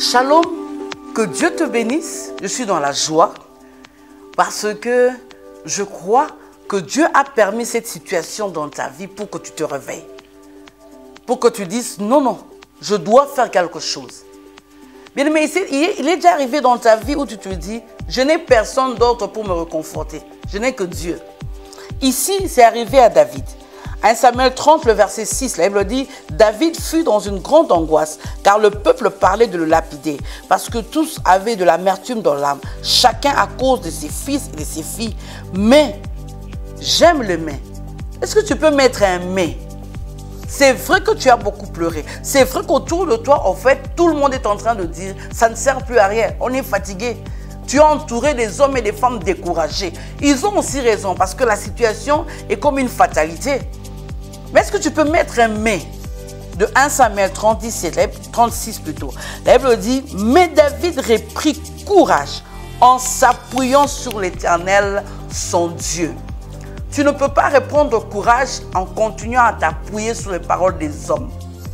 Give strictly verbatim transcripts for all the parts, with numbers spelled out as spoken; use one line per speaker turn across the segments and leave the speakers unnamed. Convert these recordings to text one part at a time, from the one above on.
Shalom, que Dieu te bénisse. Je suis dans la joie parce que je crois que Dieu a permis cette situation dans ta vie pour que tu te réveilles. Pour que tu dises, non, non, je dois faire quelque chose. Bien aimé, ici, il est déjà arrivé dans ta vie où tu te dis, je n'ai personne d'autre pour me réconforter. Je n'ai que Dieu. Ici, c'est arrivé à David. un Samuel trente, le verset six, la Bible dit, David fut dans une grande angoisse, car le peuple parlait de le lapider, parce que tous avaient de l'amertume dans l'âme, chacun à cause de ses fils et de ses filles. Mais, j'aime le mais. Est-ce que tu peux mettre un mais? C'est vrai que tu as beaucoup pleuré. C'est vrai qu'autour de toi, en fait, tout le monde est en train de dire, ça ne sert plus à rien, on est fatigué. Tu es entouré des hommes et des femmes découragés. Ils ont aussi raison, parce que la situation est comme une fatalité. Mais est-ce que tu peux mettre un mais de un Samuel trente-sept, trente-six plutôt. La Bible dit, mais David reprit courage en s'appuyant sur l'Éternel, son Dieu. Tu ne peux pas reprendre courage en continuant à t'appuyer sur les paroles des hommes.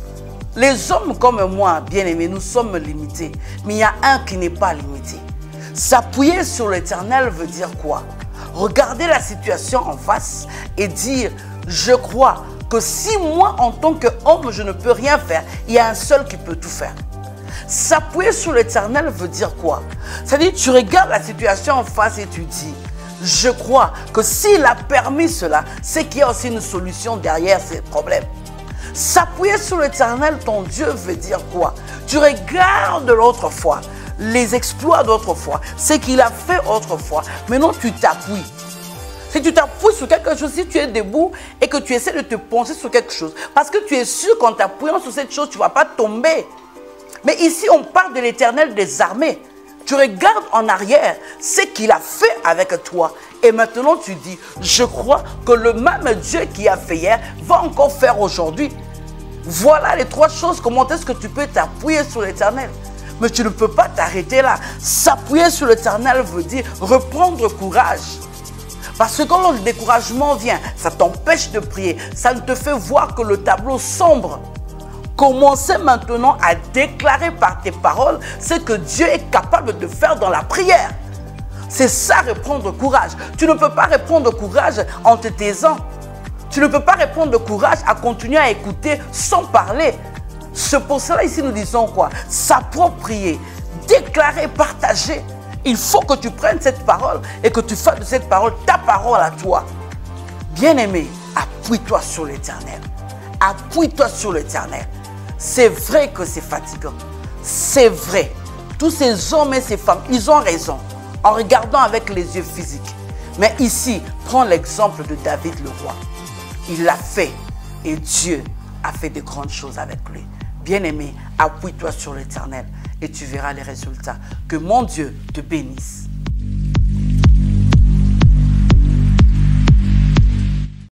Les hommes comme moi, bien aimés, nous sommes limités. Mais il y a un qui n'est pas limité. S'appuyer sur l'Éternel veut dire quoi? Regarder la situation en face et dire, je crois que si moi, en tant qu'homme, je ne peux rien faire, il y a un seul qui peut tout faire. S'appuyer sur l'Éternel veut dire quoi? C'est-à-dire, tu regardes la situation en face et tu dis, je crois que s'il a permis cela, c'est qu'il y a aussi une solution derrière ces problèmes. S'appuyer sur l'Éternel, ton Dieu, veut dire quoi? Tu regardes l'autrefois, les exploits d'autrefois, ce qu'il a fait autrefois. Maintenant, tu t'appuies. Si tu t'appuies sur quelque chose, si tu es debout et que tu essaies de te pencher sur quelque chose, parce que tu es sûr qu'en t'appuyant sur cette chose, tu ne vas pas tomber. Mais ici, on parle de l'Éternel des armées. Tu regardes en arrière ce qu'il a fait avec toi. Et maintenant, tu dis, je crois que le même Dieu qui a fait hier va encore faire aujourd'hui. Voilà les trois choses. Comment est-ce que tu peux t'appuyer sur l'Éternel? Mais tu ne peux pas t'arrêter là. S'appuyer sur l'Éternel veut dire reprendre courage. Parce que quand le découragement vient, ça t'empêche de prier. Ça ne te fait voir que le tableau sombre. Commencez maintenant à déclarer par tes paroles ce que Dieu est capable de faire dans la prière. C'est ça, reprendre courage. Tu ne peux pas reprendre courage en te taisant. Tu ne peux pas reprendre courage à continuer à écouter sans parler. C'est pour cela ici nous disons quoi? S'approprier, déclarer, partager. Il faut que tu prennes cette parole et que tu fasses de cette parole ta parole à toi. Bien-aimé, appuie-toi sur l'Éternel. Appuie-toi sur l'Éternel. C'est vrai que c'est fatigant. C'est vrai. Tous ces hommes et ces femmes, ils ont raison en regardant avec les yeux physiques. Mais ici, prends l'exemple de David le roi. Il l'a fait et Dieu a fait de grandes choses avec lui. Bien-aimé, appuie-toi sur l'Éternel et tu verras les résultats. Que mon Dieu te bénisse.